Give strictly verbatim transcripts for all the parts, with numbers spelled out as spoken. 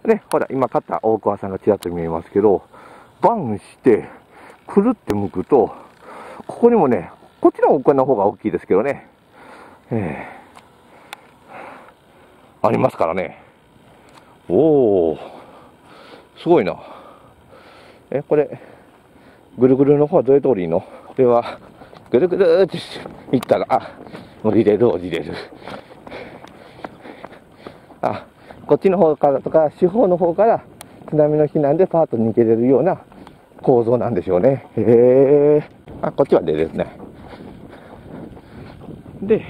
ね、ほら、今買った大桑さんがちらっと見えますけど、バンして、くるって向くと、ここにもね、こっちの大桑の方が大きいですけどね、えー、ありますからね。おー、すごいな。え、これ、ぐるぐるの方はどういう通りの？これは、ぐるぐるっていったら、あ、降りれる、降りれる。あ、こっちの方からとか、四方の方から津波の避難でパーッと逃げれるような構造なんでしょうね。へえ。あ、こっちは出ですね。で、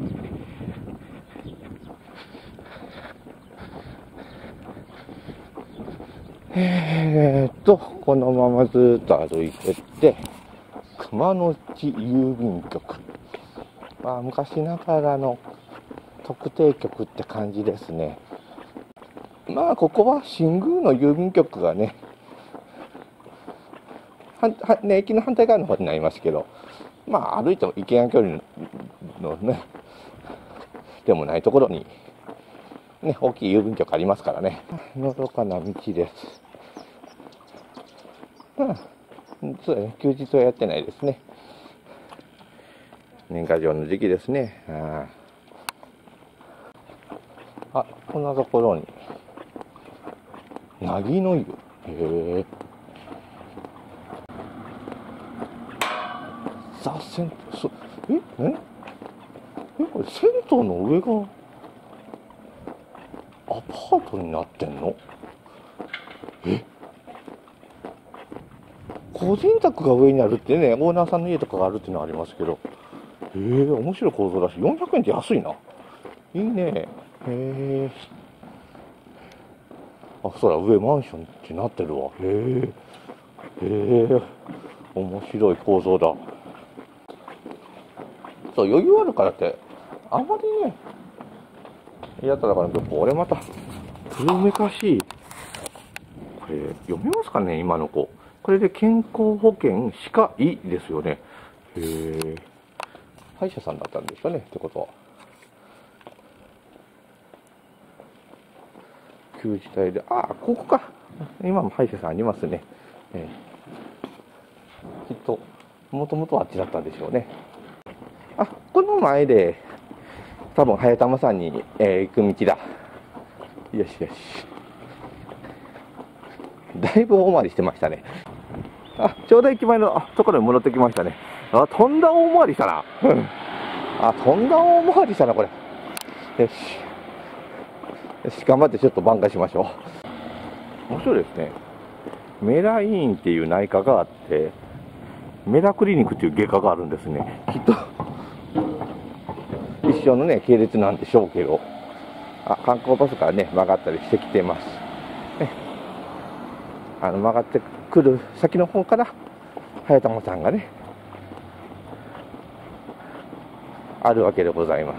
えーっと、このままずっと歩いてって、熊野内郵便局。まあ、昔ながらの特定局って感じですね。まあ、ここは新宮の郵便局がね、ははね、駅の反対側の方になりますけど、まあ、歩いても行けない距離のね、でもないところに、ね、大きい郵便局ありますからね。のどかな道です。うん、そうだね、休日はやってないですね。年賀状の時期ですね。ああ、こんなところに、なぎの湯。へえ。ザ・銭湯、そ、えええ、これ銭湯の上が、アパートになってんの？え、個人宅が上にあるってね、オーナーさんの家とかがあるっていうのはありますけど、えー、面白い構造だし、よんひゃくえんって安いな。いいね。へえ。あ、そら、上マンションってなってるわ。へえ。へえ。面白い構造だ。そう、余裕あるからって、あんまりね、嫌だから、これまた、古めかしい。これ、読めますかね、今の子。これで健康保険歯科医ですよね。へえ。歯医者さんだったんですかね、ってことは。旧時代で、ああ、ここか。今も歯医者さんありますね。えー、きっと、もともとはあっちだったんでしょうね。あ、この前で、多分、早玉山に、えー、行く道だ。よしよし。だいぶ大回りしてましたね。あ、ちょうど駅前のあところに戻ってきましたね。あ、とんだ大回りしたな。うん。あ、とんだ大回りしたな、これ。よし。よし、頑張ってちょっと挽回しましょう。面白いですね。メライーンっていう内科があって、メラクリニックっていう外科があるんですね。きっと、一緒のね、系列なんでしょうけど。あ、観光バスからね、曲がったりしてきてます。ね、あの曲がってくる先の方から、早玉さんがね、あるわけでございます。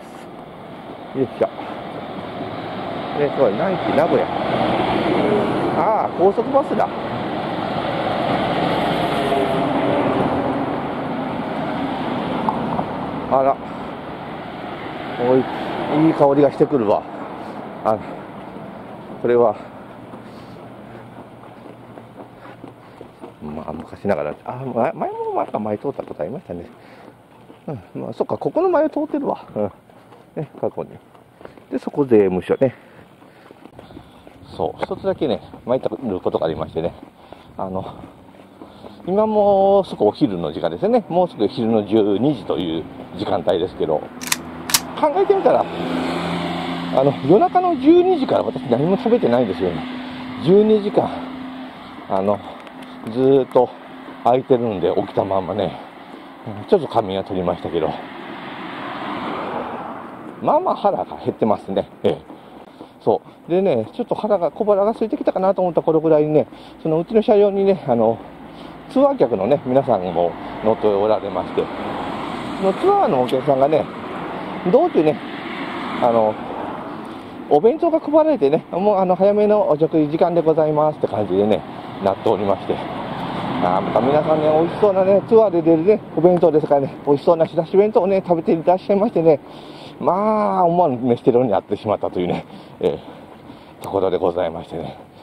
よいしょ。ね、これ、南紀名古屋。ああ、高速バスだ。あら、おい、いい香りがしてくるわ。あ、これは、まあ、昔ながら、あ、前もまた前通ったことありましたね。うん、まあ、そっか、ここの前を通ってるわ。うん。ね、過去に。で、そこ税務署ね。そう、一つだけね、参ったことがありましてね。あの、今もうすぐお昼の時間ですよね。もうすぐ昼のじゅうにじという時間帯ですけど、考えてみたら、あの、夜中のじゅうにじから私何も食べてないんですよね。じゅうにじかん、あの、ずーっと空いてるんで起きたまんまね、ちょっと仮眠は取りましたけど、まあまあ腹が減ってますね。ええ。そう。でね、ちょっと腹が、小腹が空いてきたかなと思った頃ぐらいにね、そのうちの車両にね、あの、ツアー客のね、皆さんも乗っておられまして、そのツアーのお客さんがね、道中ね、あの、お弁当が配られてね、もうあの、早めのお食事時間でございますって感じでね、なっておりまして、あ、また皆さんね、美味しそうなね、ツアーで出るね、お弁当ですからね、美味しそうな仕出し弁当をね、食べていらっしゃいましてね、まあ、思わぬ飯テロにあってしまったというね、えー、ところでございましてね。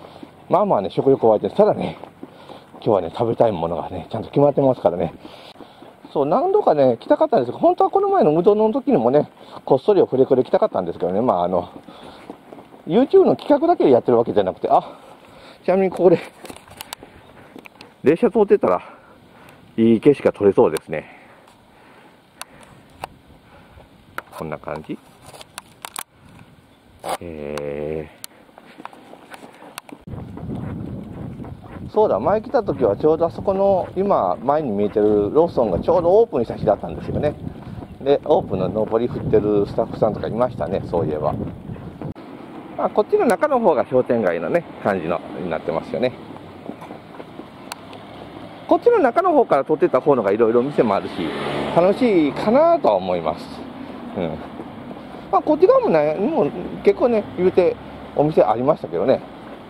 まあまあね、食欲湧いてる。ただね、今日はね、食べたいものがね、ちゃんと決まってますからね。そう、何度かね、来たかったんですけど、本当はこの前のうどんの時にもね、こっそりをくれくれ来たかったんですけどね、まああの、YouTube の企画だけでやってるわけじゃなくて、あ、ちなみにここで、列車通ってたら、いい景色が撮れそうですね。こんな感じ。えー、そうだ、前来た時はちょうどあそこの、今、前に見えてるローソンがちょうどオープンした日だったんですよね。で、オープンの上り振ってるスタッフさんとかいましたね、そういえば。まあ、こっちの中の方が商店街のね、感じのになってますよね。こっちの中の方から撮ってた方のがいろいろ店もあるし、楽しいかなとは思います。うん。まあ、こっち側もね、もう結構ね、言うてお店ありましたけどね。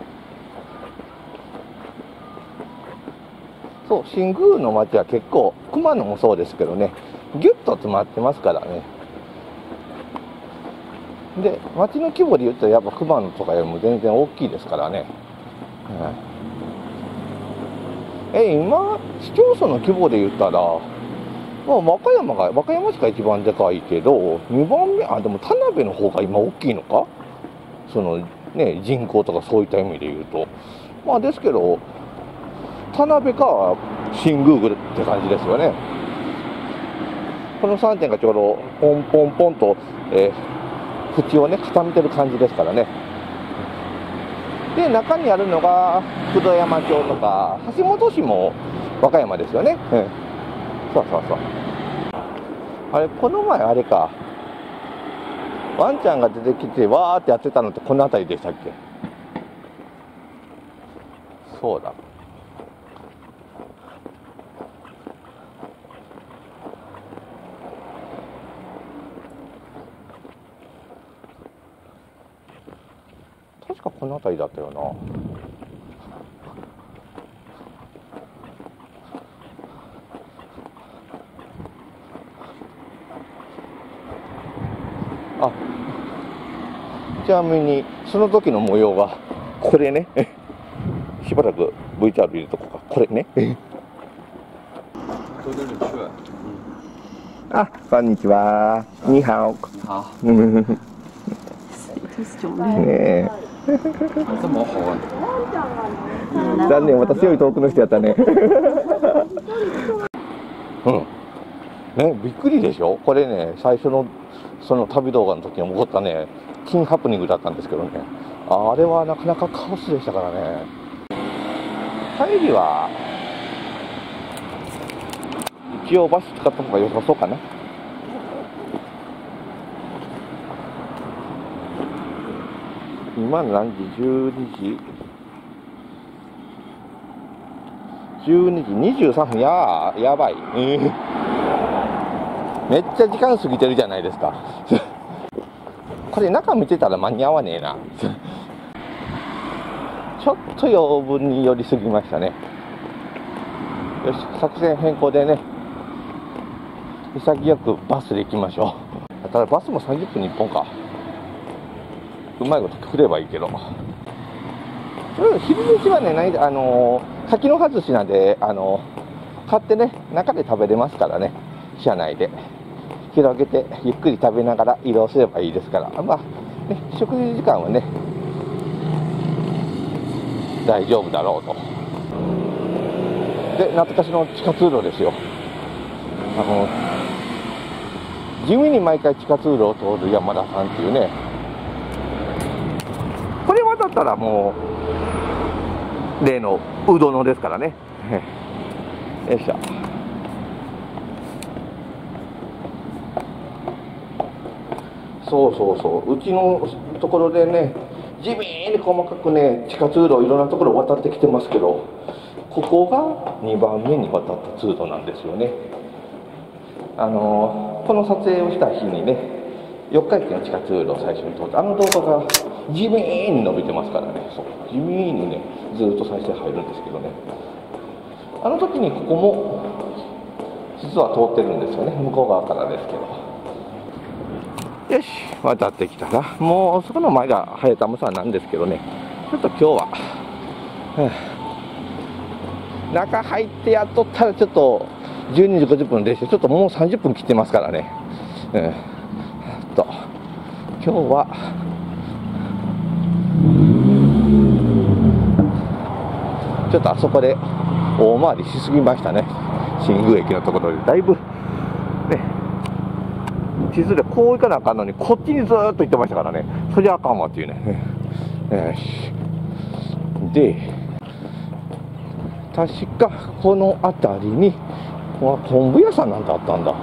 そう、新宮の街は結構、熊野もそうですけどね、ぎゅっと詰まってますからね。で、街の規模で言うと、やっぱ熊野とかよりも全然大きいですからね。うん、え、今、市町村の規模で言ったら、まあ、和歌山が、和歌山市が一番でかいけど、にばんめ、あ、でも田辺の方が今大きいのか、そのね、人口とかそういった意味で言うと。まあ、ですけど、田辺か新宮って感じですよね。このさんてんがちょうど、ポンポンポンと、えー、縁をね、固めてる感じですからね。で、中にあるのが、九度山町とか、橋本市も和歌山ですよね。うん、そうそうそう。あれ、この前あれか、ワンちゃんが出てきて、わーってやってたのってこの辺りでしたっけ？そうだ。確かこの辺りだったよな。あ、ちなみにその時の模様がこれね。しばらく ブイチャール 入れとこうか。これね。あ、こんにちは。ニーハオ。 好， ねえ。 这么好玩。 残念、私より遠くの人やったね。うん。ね、びっくりでしょ。これね、最初のその旅動画の時に起こったね、珍ハプニングだったんですけどね。あれはなかなかカオスでしたからね。帰りは一応バス使った方が良さそうかな。今何時？じゅうにじじゅうにじにじゅうさんぷん。やー、やばい。えー、めっちゃ時間過ぎてるじゃないですか。これ中見てたら間に合わねえな。ちょっと余分に寄りすぎましたね。よし、作戦変更でね、潔くバスで行きましょう。ただバスもさんじゅっぷんにいっぽんか。うまいこと来ればいいけど。昼飯はね、ないあのー、柿の外しなんで、あのー、買ってね、中で食べれますからね、車内で。広げて、ゆっくり食べながら移動すればいいですから、まあ、ね、食事時間はね、大丈夫だろうと。で、懐かしの地下通路ですよ。あの、地味に毎回地下通路を通る山田さんっていうね。これ渡ったらもう、例のうどのですからね。よいしょ。そうそうそう。うちのところでね、地味に細かくね、地下通路いろんなところ渡ってきてますけど、ここがにばんめに渡った通路なんですよね。あのー、この撮影をした日にね、四日市の地下通路を最初に通って、あの動画が地味に伸びてますからね。そう、地味にね、ずっと再生入るんですけどね。あの時にここも実は通ってるんですよね。向こう側からですけど。よし、渡ってきたら、もうそこの前が早田むさなんですけどね、ちょっと今日は中入ってやっとったらちょっとじゅうにじごじゅっぷんでして、ちょっともうさんじゅっぷん切ってますからね。うん、と今日はちょっとあそこで大回りしすぎましたね。新宮駅のところでだいぶね、地図でこう行かなあかんのにこっちにずーっと行ってましたからね。そりゃあかんわっていうね。よし。で確かこの辺りに昆布屋さんなんてあったんだ。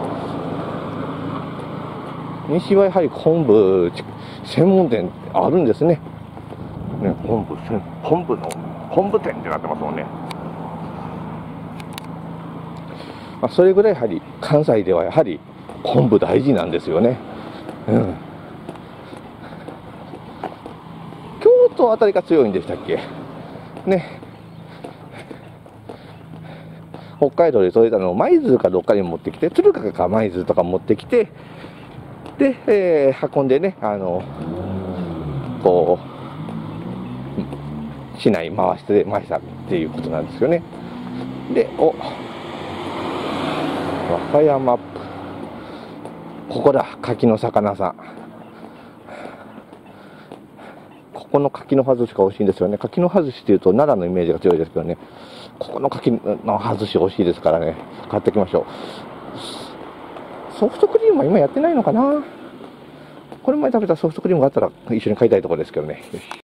西はやはり昆布専門店あるんですね。ね、昆布せん昆布の昆布店ってなってますもんね。まあ、それぐらいやはり関西ではやはり昆布大事なんですよね。うん、京都あたりが強いんでしたっけね。北海道で取れたのを舞鶴かどっかに持ってきて、敦賀か舞鶴とか持ってきて、で、えー、運んでね、あのこう市内回してましたっていうことなんですよね。で、お和歌山、ここだ、柿の魚さん。ここの柿の外しが美味しいんですよね。柿の外しっていうと奈良のイメージが強いですけどね、ここの柿の外し美味しいですからね、買ってきましょう。ソフトクリームは今やってないのかな。これ前食べたソフトクリームがあったら一緒に買いたいところですけどね。よし。